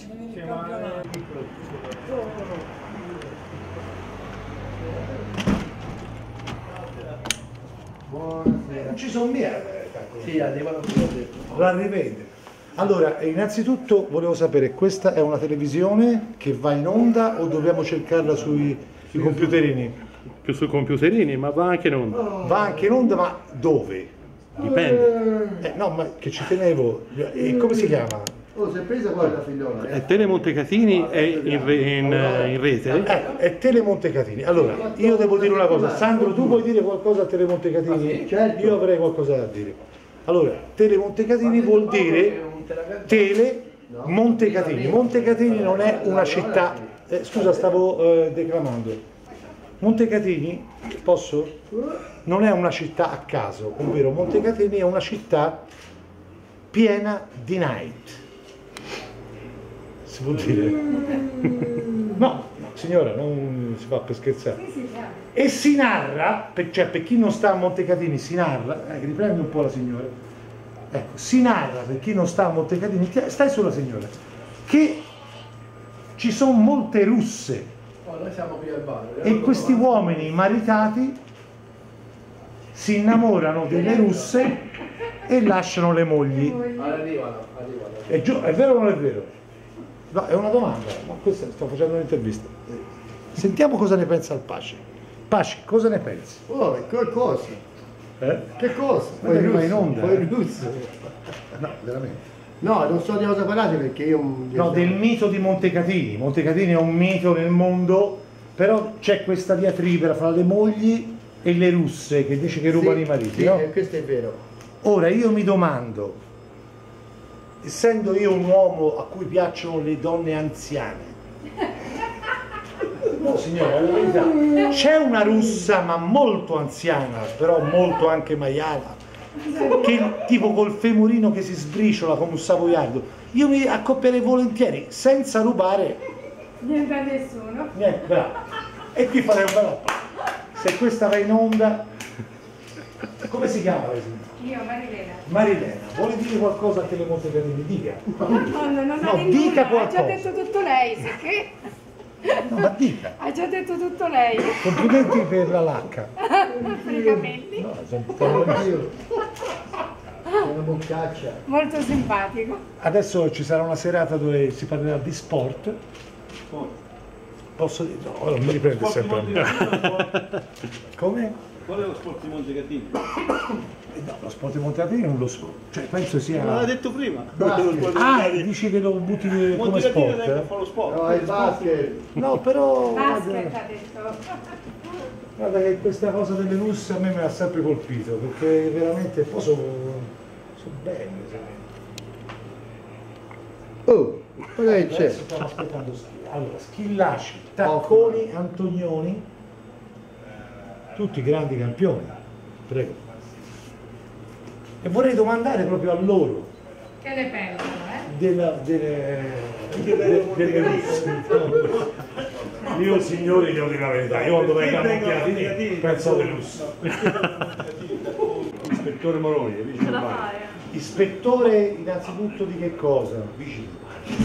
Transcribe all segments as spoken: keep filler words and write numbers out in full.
Buonasera. Non ci sono mia. Sì, arrivano qui. La rivede. Allora, innanzitutto volevo sapere, questa è una televisione che va in onda o dobbiamo cercarla sui, sui computerini? Più sui computerini, ma va anche in onda. Va anche in onda, ma dove? Dipende. Eh, no, ma che ci tenevo. E come si chiama? Oh, si è presa quella figliola? Eh, Tele Montecatini è in, re- in, in rete. Eh, è Tele Montecatini. Allora, io devo dire una cosa. Sandro, tu vuoi dire qualcosa a Tele Montecatini? Certo. Io avrei qualcosa da dire. Allora, Tele Montecatini vuol dire Tele Montecatini. Montecatini non è una città. Eh, scusa, stavo eh, declamando. Montecatini, posso? Non è una città a caso, ovvero Montecatini è una città piena di night. Si può dire? No, signora, non si fa per scherzare. E si narra, per, cioè per chi non sta a Montecatini, si narra, eh, riprendi un po' la signora, ecco, si narra per chi non sta a Montecatini, stai sulla signora, che ci sono molte russe. Oh, noi siamo qui al bar. E questi uomini maritati si innamorano delle russe e lasciano le mogli. Arrivano, arrivano. È, giu- è vero o non è vero? No, è una domanda, ma questa sto facendo un'intervista. Sentiamo cosa ne pensa il Paci. Paci, cosa ne pensi? Oh, che cosa? Eh? Che cosa? Guarda che va in onda, Poi eh. russo. No, veramente. No, non so di cosa parlate perché io... No, del mito di Montecatini. Montecatini è un mito nel mondo, però c'è questa diatriba fra le mogli e le russe che dice che rubano Sì, i mariti, sì, no? eh, questo è vero. Ora io mi domando, essendo io un uomo a cui piacciono le donne anziane, no signora, è la verità, c'è una russa ma molto anziana, però molto anche maiala, che tipo col femorino che si sbriciola come un savoiardo, io mi accoppierei volentieri senza rubare Niente a nessuno. niente, bravo. E qui farei un bel appello. Se questa va in onda, come si chiama lei, signora? Io, Marilena. Marilena, vuole dire qualcosa a Tele Montecatini? Dica. No, no, non No, ha detto dica nulla, qualcosa. ha già detto tutto lei, sì che? No, ma dica. Ha già detto tutto lei. Complimenti per la lacca. Francamente. No, sono- Oddio. È una boccaccia. Molto simpatico. Adesso ci sarà una serata dove si parlerà di sport. Posso dire? No, non mi riprende sempre. Come? Qual è lo sport di Montecatini? Eh, No, lo sport di Montecatini non lo so. Cioè, penso sia. Non l'ha detto prima. Basket. Lo sport di Ah, Montecatini. dici che lo butti come Montecatini non è che sport? fa lo sport. No, il basket. No, però. Basket Guarda, ha detto. guarda che questa cosa delle russe a me mi ha sempre colpito, perché veramente poi sono. sono belle. Oh, cosa che c'è? Adesso stiamo aspettando Schi- allora, Schillaci, Tacconi, Antonioni, tutti grandi campioni, prego. E vorrei domandare proprio a loro Che ne pensano, eh? della, delle, de- delle russe. Io signori devo dire la verità, io quando vengo a Montecatini penso alle russe. Ispettore Moroni, è vicino al bar. Ispettore innanzitutto di che cosa? Vicino.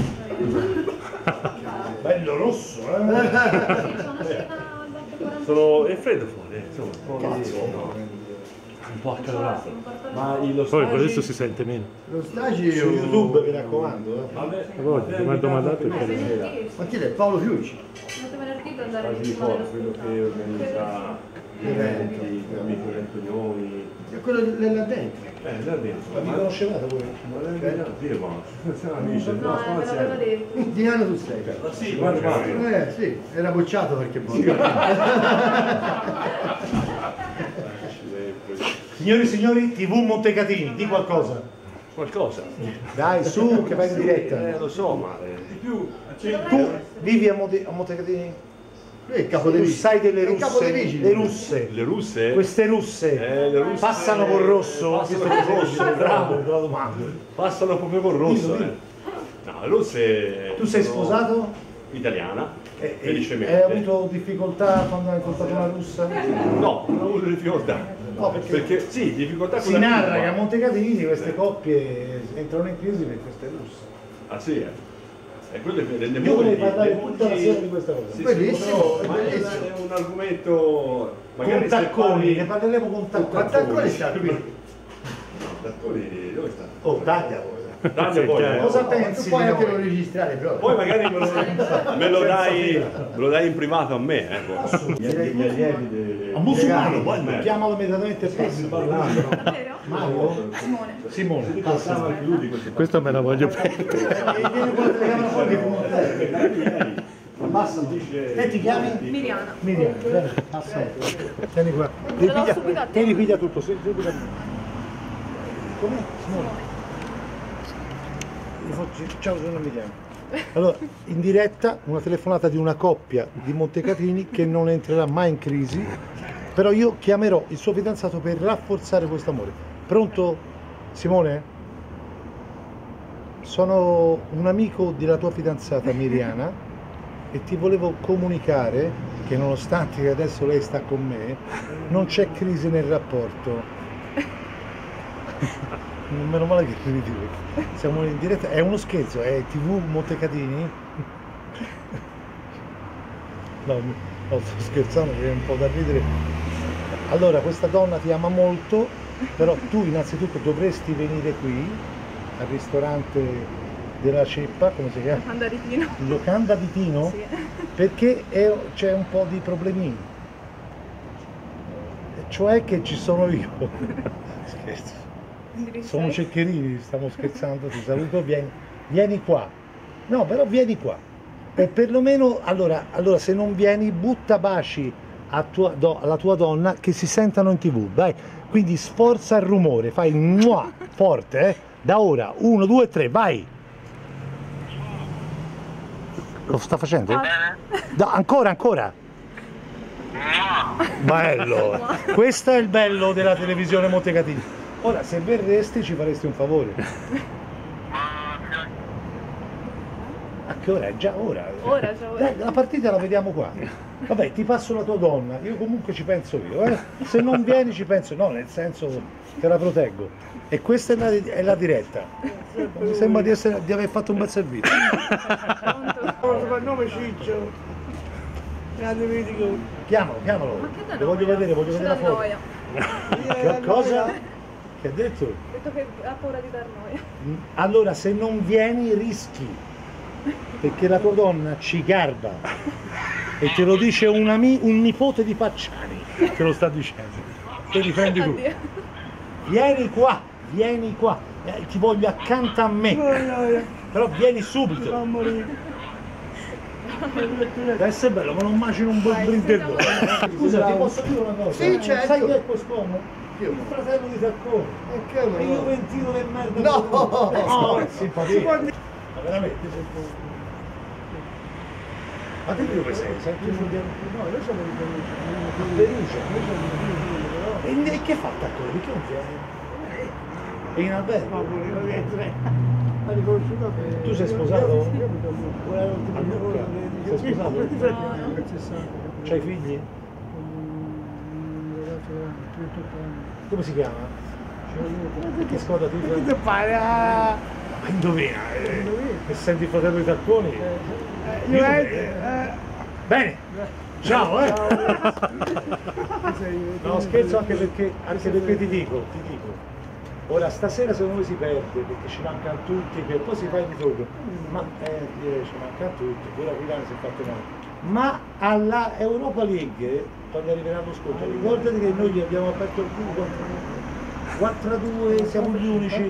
Bello rosso, eh? Sono... è freddo fuori, eh, insomma. Un po' accalorato. Ma il- lo Poi stage- adesso si sente meno. Lo stagio... Su YouTube mi raccomando, eh. Vabbè, Allora, mi ha domandato il canale. Ma chi è? Paolo Fiucci? Stage di forza, quello che organizza gli eventi, con amico di Antonioni. È quello là dentro. Eh, là dentro. Ma vi conoscevate voi? Ma là dentro, sì, ma siamo amici. No, me l'aveva detto. Di anno tu sei. Ma sì, guarda, guarda. Eh sì, era bocciato perché poi. Signori e signori, T V Montecatini, di qualcosa. Qualcosa. Dai, su, che vai in diretta. Eh, lo so, ma... eh, Tu vivi a, Monte- a Montecatini? Lui è il capo dei Tu vigili. sai delle È il capo dei russe? vigili. Le russe. Le russe? Queste russe, Eh, le russe- passano col rosso? Passano Visto che col sei rosso, bravo, te la domando. Passano proprio col rosso, Dillo, eh. No, le russe... Tu sei sono sposato? Italiana, E, e, felicemente. hai avuto difficoltà quando hai incontrato una russa? No, non ho avuto difficoltà. No, perché, Perché sì, difficoltà con si la narra lingua. che a Montecatini queste coppie entrano in crisi per queste russe. Ah sì, eh. E quello è rende Io vorrei mogli, parlare le tutta la mogli- sera di questa cosa. Sì, Bellissimo, sì, ma bellissimo. è un argomento magari Con se tacconi, parli- ne parleremo con tacconi. Ma tacconi sta qui. Tacconi, dove sta? Oh, taglia poi. Taglia poi, eh. Cosa Tu pensi puoi di anche noi? non registrare proprio. Poi magari me lo, me lo dai, me lo dai in privato a me, ecco. Gli allievi dei- A musulmano, dei- poi dei- chiamalo immediatamente e passa. parlando. Vero? Mario? Simone. Simone, passa. Passava anche lui di questi Questo me la voglio perdere. E vieni con la telecamera fuori che fumo te. Abbassa. E ti chiami? Miriana. Miriam, vieni, passa. Vieni qua. Te lo do subito a te. Tieni piglia tutto, sì, subito a me. Com'è? Simone. Io faccio- Ciao, sono Miriam. Allora, in diretta una telefonata di una coppia di Montecatini che non entrerà mai in crisi, però io chiamerò il suo fidanzato per rafforzare questo amore. Pronto? Simone? Sono un amico della tua fidanzata Miriana e ti volevo comunicare che nonostante che adesso lei sta con me, non c'è crisi nel rapporto. Meno male che ridi, siamo in diretta, è uno scherzo, è tivù Montecatini? No, no, sto scherzando, è un po' da ridere. Allora, questa donna ti ama molto, però tu innanzitutto dovresti venire qui, al ristorante della Ceppa, come si chiama? Mandaritino. Locanda di Tino? Sì. Perché è- c'è un po' di problemini. Cioè che ci sono io. Scherzo. Sono Ceccherini, stiamo scherzando, ti saluto, vieni, vieni qua. No, però vieni qua. E perlomeno, allora, allora se non vieni, butta baci a tua do- alla tua donna che si sentano in tv, dai. Quindi sforza il rumore, fai il mua forte, eh? Da ora, uno, due, tre, vai. Lo sta facendo? Da- ancora, ancora. Bello. Questo è il bello della televisione Montecatini. Ora, se verresti ci faresti un favore. A che ora? È già ora. Ora, già ora. Dai, la partita la vediamo qua. Vabbè, ti passo la tua donna, io comunque ci penso io, eh? Se non vieni ci penso, no, nel senso te la proteggo. E questa è la, è la diretta. Mi sembra di, essere, di aver fatto un bel servizio. Soprannome Ciccio. Grande medico. Chiamalo, chiamalo. Ma che da Lo voglio noia? vedere, voglio Ci vedere dà la foto. noia. Che cosa? Che ha detto? Ho detto che ha paura di dar noia. Allora, se non vieni rischi, perché la tua donna ci garba e te lo dice un, ami- un nipote di Pacciani, te lo sta dicendo. Te li prendi tu. Addio. Vieni qua, vieni qua, eh, ti voglio accanto a me, però vieni subito. Non morire. Deve essere bello, ma non immagino un bel brindello. Scusa, ti posso dire una cosa? Sì, certo. Sai chi è quest'uomo? Il fratello di Taccone. E che E io ventino del merda. No! No, è simpatia. Ma veramente? Ma te dove sei? Senti un mondiale? No, io sono di Perugia. E e che fa Taccone? Perché non viene? È in albergo? Ha riconosciuto che... Tu sei sposato? A Lucca? Sei sposato? No, no. C'hai figli? Come si chiama? Che squadra ti Che te pare? Ah, Ma indovina, eh, e senti il fratello di Tacconi? io eh, Bene, ciao eh! No, scherzo anche perché, anche perché ti dico, ti dico, ora stasera secondo me si perde perché ci mancano tutti, che poi si fa il ritorno, ma eh, direi, ci mancano tutti, pure Aquilano si è fatto male. Ma alla Europa League, quando arriverà lo scontro, ricordati che noi gli abbiamo aperto il culo quattro a due, siamo gli unici.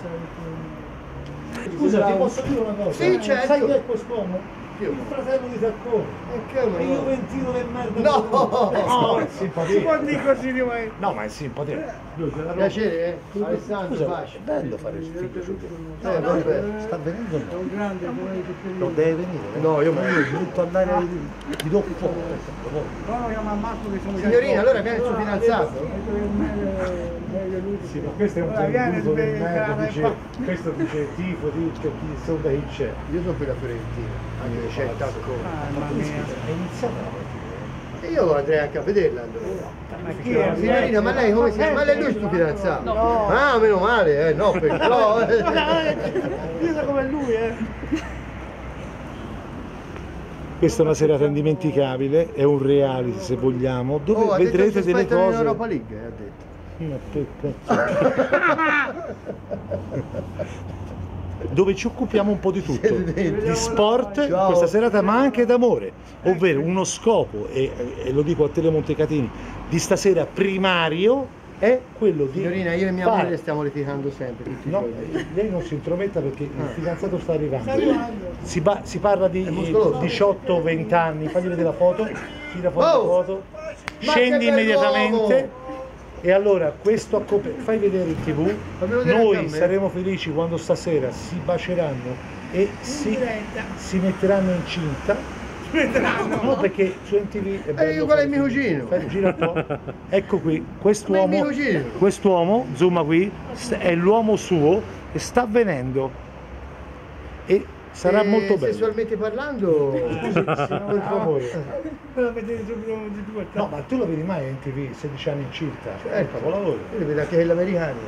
Scusa, ti posso dire una cosa? Sì, certo. Sai chi è quest'uomo? Il fratello di Taccone. E che E io ventino del merda. No! No, è si simpatia. può dire così di me. No, ma è simpatia. Lui te la roba- Piacere, eh? Alessandro, Scusa, facile. è bello fare il figlio su te. Eh, vabbè. Sta venendo o È no? un grande come tutti Non deve venire. eh? No, io ma io mi butto andare di dopo fuoco. No, no, io mi ammazzo che sono Signorina, allora viene il suo fidanzato? Sì, ma questo è un Ora viene, tributo del sveglia, merda, cara, dice, e questo dice tifo, dice chi sonda chi c'è. Io sono per la Fiorentina, anche c'è il Taccone. Ah, mamma mia. È iniziata la partita. E io andrei anche a vederla allora. Ma chi è? Signorina, ma lei come si chiama? Ma lei è lui il suo fidanzato? No. Ah, meno male, eh, no, perché no. eh. Io so come lui, eh. Questa è una serata indimenticabile, è un reality se vogliamo, dove Oh, ha detto vedrete che si delle aspettano in cose. Europa League, ha detto. Ma che cazzo. Dove ci occupiamo un po' di tutto, di sport Ciao. questa serata, ma anche d'amore, ovvero uno scopo, e, e lo dico a Tele Montecatini, di stasera primario è quello di Signorina, io e mia fare- moglie stiamo litigando sempre tutti i No, giorni. lei non si intrometta perché il fidanzato sta arrivando. Sta arrivando. Si, ba- si parla di muscoloso. diciotto venti anni, fagli vedere la foto, tira fuori Oh! la foto, Ma scendi che immediatamente. E allora questo accop- fai vedere in tv, Fammi vedere anche a noi me. saremo felici quando stasera si baceranno e si, si metteranno incinta. No, perché su M T V è bello. Eh, io quello è fare mio film. cugino. Fai- gira un po'. Ecco qui, Ma è quest'uomo, mio cugino. quest'uomo, zooma qui, st- è l'uomo suo e sta avvenendo e sarà E molto bello. Sessualmente parlando, Per favore. Però vedete subito di due. No, ma tu lo vedi mai in T V, sedici anni circa? È un Certo. capolavoro. io vedo anche quelli americani.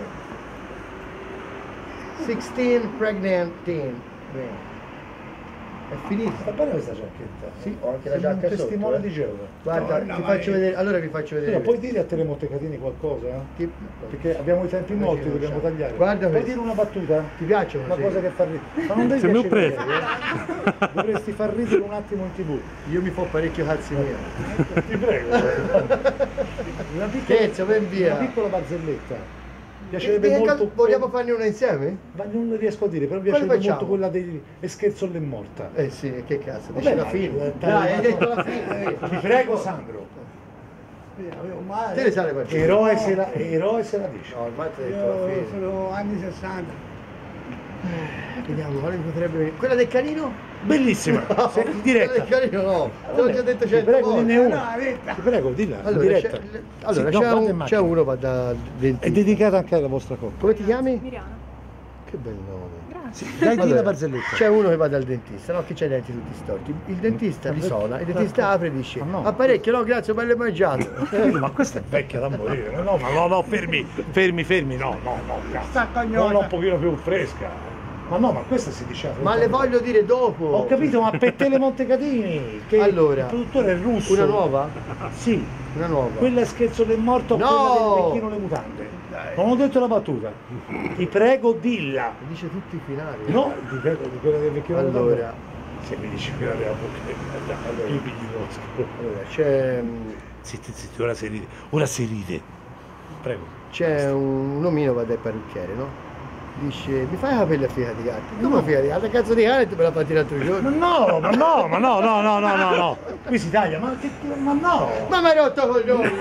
sedici pregnant teen. Bene. È finito. Sta bene questa giacchetta? Sì, ho anche la Sembra giacca un sotto. testimone eh. di Geova. Guarda, No, no, ti ma faccio è- vedere. Allora vi faccio vedere. Però puoi dire a Tele Montecatini qualcosa? eh? Ti- Perché abbiamo i tempi Come molti, si dobbiamo conosciamo? tagliare. Guarda puoi questo. dire una battuta? Ti piacciono? Una sì? cosa che fa ridere. Ma non devi Sei mio piacere prete. lei, eh? Dovresti far ridere un attimo in tv. Io mi fo parecchio cazzi mia. Ti prego. Una piccola, Scherzo, ben via. una piccola barzelletta. E, Piacerebbe e molto. cal- vogliamo farne una insieme? Ma non le riesco a dire, però mi Quale piacerebbe molto facciamo? quella dei e scherzo l'è morta. Eh sì, che cazzo, Vabbè, dici la ma- fine. eh, Dai, hai detto la fine. eh. Ti prego Sandro. Avevo male. Te ne sai le partite? Eroe se la, eroe se la dice. No, ormai ti ho detto la Io fine. sono anni sessanta. Vediamo, quale mi potrebbe venire? Quella del canino? Bellissima, se- in Quella diretta. del canino no, te l'ho già detto Ti cento prego, volte. dine No, una. vetta. Ti prego, dilla, in Allora, diretta. c'è, allora Sì, no, c'è, guarda in un, c'è macchina. uno va da È dentista. dedicata anche alla vostra coppia. Come ti chiami? Miriana. Che bel nome. Grazie. Dai, di Allora, la barzelletta. c'è uno che va dal dentista, no? Che c'ha i denti tutti storti. Il dentista li suona, il dentista apre e dice: Ma no. apparecchio, no, grazie, bello mangiato. Eh, ma questa è vecchia da morire. No, ma no, no, fermi, fermi, fermi, no, no, no, cazzo. Sta cognata. No, un pochino più fresca. Ma no, ma questa si diceva. Ma le voglio dire dopo. Ho capito, ma per Tele Montecatini, che Allora, il produttore è russo. Una nuova? Sì, Una nuova. quella è scherzo del morto, No! quella del vecchino le mutande. Non ho detto la battuta. Ti prego, dilla. Dice tutti i finali. No, ti prego, di quella del vecchino le Allora. mutande. Se mi dici quella della bocca, allora io pigli lo Allora, c'è, Zitti, zitti, ora si ride. Ora si ride. Prego. c'è un, un omino va dal parrucchiere, no? Dice, mi fai la capelli a figa di gatto? Come figa di gatto? Cazzo di cane, tu me la fatti l'altro giorno. Ma no, ma no, ma no, no, no, no, no, no. Qui si taglia, ma che ma no. Ma mi hai rotto coglioni!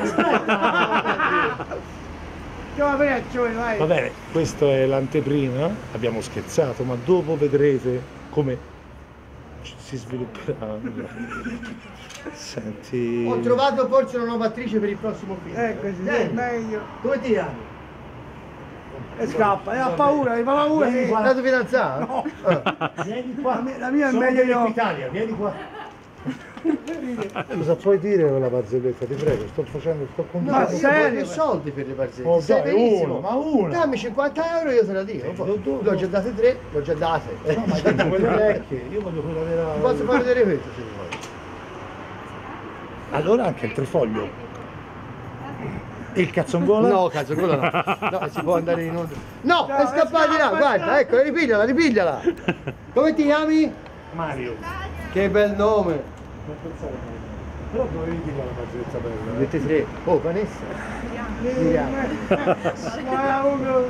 Che operazione, vai. Va bene, questa è l'anteprima, abbiamo scherzato, ma dopo vedrete come si svilupperà. Senti. Ho trovato forse una nuova attrice per il prossimo film. Ecco, sì, Dai, è meglio. come ti chiami? E scappa, e ha paura, hai paura. Vieni che- qua. La tua fidanzata? No. Ah. Vieni qua. La mia- la mia è Sono meglio io. Italia, vieni qua. Cosa puoi dire con la barzelletta? Ti prego, sto facendo, sto No, contando. io serio? voglio i soldi per le barzellette. Oh, Sei dai, benissimo. una, ma una. Dammi cinquanta euro io te la dico. Eh, Poi- do- do- L'ho già date tre, l'ho già date. No, ma hai detto quelle vecchie, io voglio quella della. Ti posso far vedere questo se vuoi. Allora anche il trifoglio. E il cazzongola? No, cazzo, quello no. No, si può andare in onda. No, No, è scappata di là, scappa, guarda, scappa. ecco, ripigliala, ripigliala. Come ti chiami? Mario. Che bel nome. Non pensare a me. Però dovevi dire la barzelletta bella. eh. Avete tre. Oh, Vanessa. Miriam. Ma uno.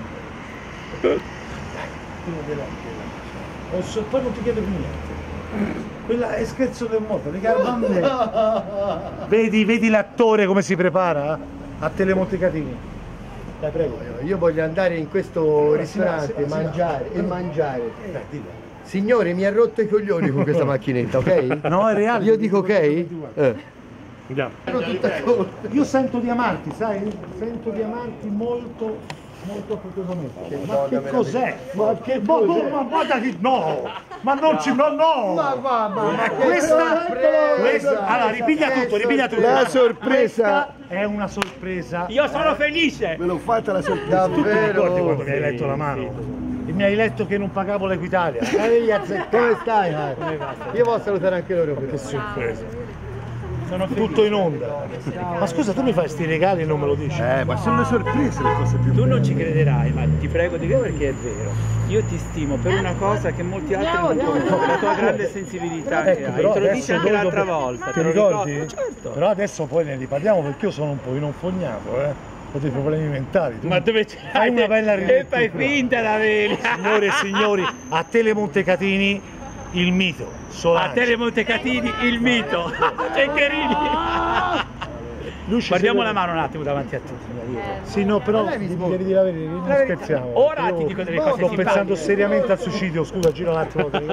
Prima della- della- O se- poi non ti chiedo più niente. Quella è scherzo del morto, le carbonne. Vedi, vedi l'attore come si prepara a Tele Montecatini. Dai, prego. Io voglio andare in questo Si va, si va, ristorante, si va. mangiare e mangiare. Dai, dillo. Signore, mi ha rotto i coglioni con questa macchinetta, ok? No, è reale. Io dico ok? Eh. Andiamo. Ero tutta colpa. Io sento di amarti, sai? Sento di amarti molto, molto affettuosamente. Ma Madonna, che me cos'è? Ma che ma, no, ma guarda che no! Ma non ci no no! Ma va, ma, ma che Questa, sorpresa! questa allora ripiglia Che tutto, ripiglia tutto. La sorpresa! Questa è una sorpresa. Io sono felice! Me l'ho fatta la sorpresa! Tu ti ricordi Davvero? quando mi hai letto la mano? E mi hai letto che non pagavo l'Equitalia. Eh, gli azzeccati. Come stai? eh? Io posso salutare anche loro. Che sorpresa. Sono tutto in onda. Ma scusa, tu mi fai sti regali e non me lo dici? Eh, ma sono le sorprese le cose più Tu belle. non ci crederai, ma ti prego di dire perché è vero. Io ti stimo per una cosa che molti altri non conoscono, la tua grande sensibilità che Ecco, hai. però Te lo adesso dici anche noi l'altra dopo- volta. Ti te lo ricordi? ricordo? Certo. Però adesso poi ne riparliamo perché io sono un pochino infognato, eh. Ho dei problemi mentali. Tu Ma dove c'è? fai una bella E fai rilettura. finta la vedi. Signore e signori, a Tele Montecatini il mito, Solange. A Tele Montecatini il mito. Ceccherini. Luci, Guardiamo se- la mano un attimo davanti a tutti. Sì, no, però Ma lei mi devi smonta. dire la verità, non La verità. scherziamo. Ora perché ti io dico delle sto cose pensando simpatiche. seriamente al suicidio, scusa, gira un attimo. Che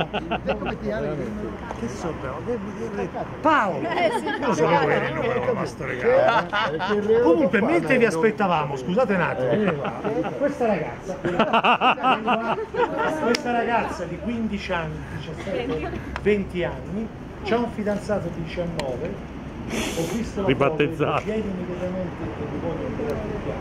so, però, Paolo! Io lo sapevo che rinnovava questo regalo. eh. Comunque, mentre vi aspettavamo, scusate un attimo, vieni qua. Questa ragazza, questa ragazza di quindici anni, diciassette, venti anni, c'ha un fidanzato di diciannove. Ho visto la Ribattezzato. foto, vieni immediatamente e vi voglio andare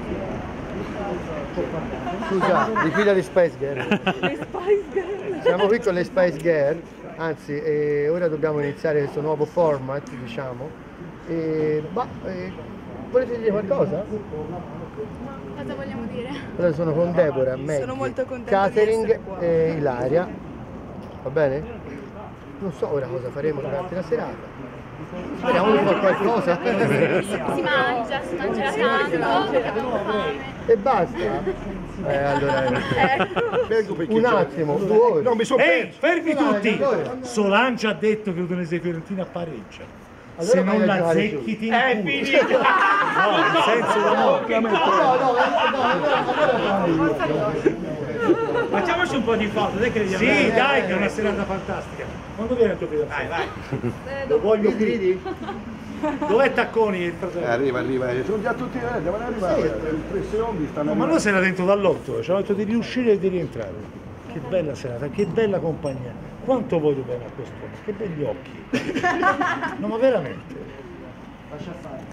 a Scusa, di qui dalle Spice Girl. Le Spice Girl. Siamo qui con le Spice Girl, anzi eh, ora dobbiamo iniziare questo nuovo format, diciamo. E, bah, eh, volete dire qualcosa? Cosa vogliamo dire? Allora sono con Deborah, Maggie, molto contenta di Catering essere qua. e Ilaria. Va bene? Non so ora cosa faremo durante la serata. Speriamo di fare qualcosa. Si mangia, si mangerà tanto, perché abbiamo fame. E basta? Eh, allora, Vengo perché un già- attimo, due ore. No, mi sono Ehi, perso. fermi Dai, tutti! allora. Solange ha detto che Udinese Fiorentina pareggia. Allora Se vai non a la giocare zecchi su. ti È inculo. finito. No, nel senso d'amore. No, no, no, no, no, Facciamoci un po' di foto, dai che vediamo. Sì, dai, che è una serata fantastica. Quando viene il tuo fidanzato? Vai, vai. Lo voglio Vedi, qui. vedi? Dov'è Tacconi, il fratello? Arriva, arriva, sono già tutti, eh, devono arrivare. Tre secondi stanno No, ma noi se era dentro dall'otto, ci ha detto di riuscire e di rientrare. Che bella serata, che bella compagnia. Quanto voglio bene a quest'uomo, che begli occhi. No, ma veramente. Lascia fare.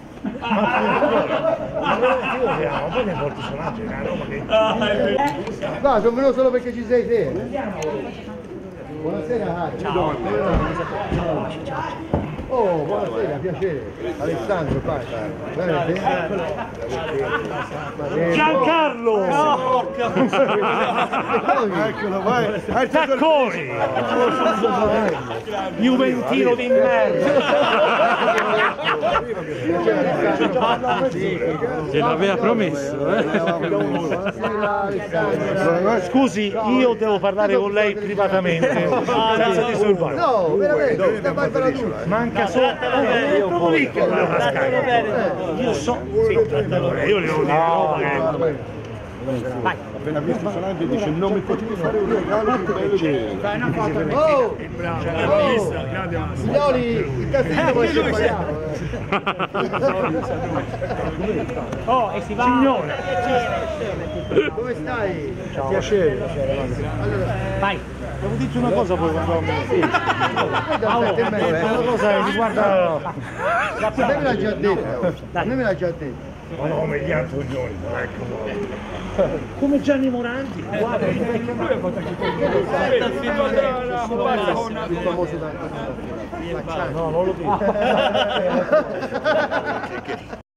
Ma veramente io ti amo, poi ne porti Solange, che è una roba che... No, sono venuto solo perché ci sei te. Buonasera Harry. Ciao. Oh, buonasera, piacere. Alessandro, vai. Bene, te? Giancarlo! Eccolo, vai. Tacconi! Juventino di merda! Gliel'aveva promesso, eh? Buonasera Alessandro. Scusi, io devo parlare con lei privatamente, senza disturbare. No, veramente, sta Barbara tu. Manca solo... Eh, proprio lì che voleva cascare. Io so... Sì, allora, io le devo dire roba che... Appena visto Solange dice non mi potevi fare un regalo più bello di... Oh! Oh! Signori, il castello poi ci parliamo. Oh, e si va. Signore! Come stai? Piacere. Allora, Vai. Devo dirti una cosa poi quando ho Paolo, te me Una cosa che riguarda... a me me l'ha già detto. A me me l'ha già detto. Ma no, come gli Antonioni, ecco. Come Gianni Morandi. Guarda, il vecchio Il famoso Dante. No, non lo dico.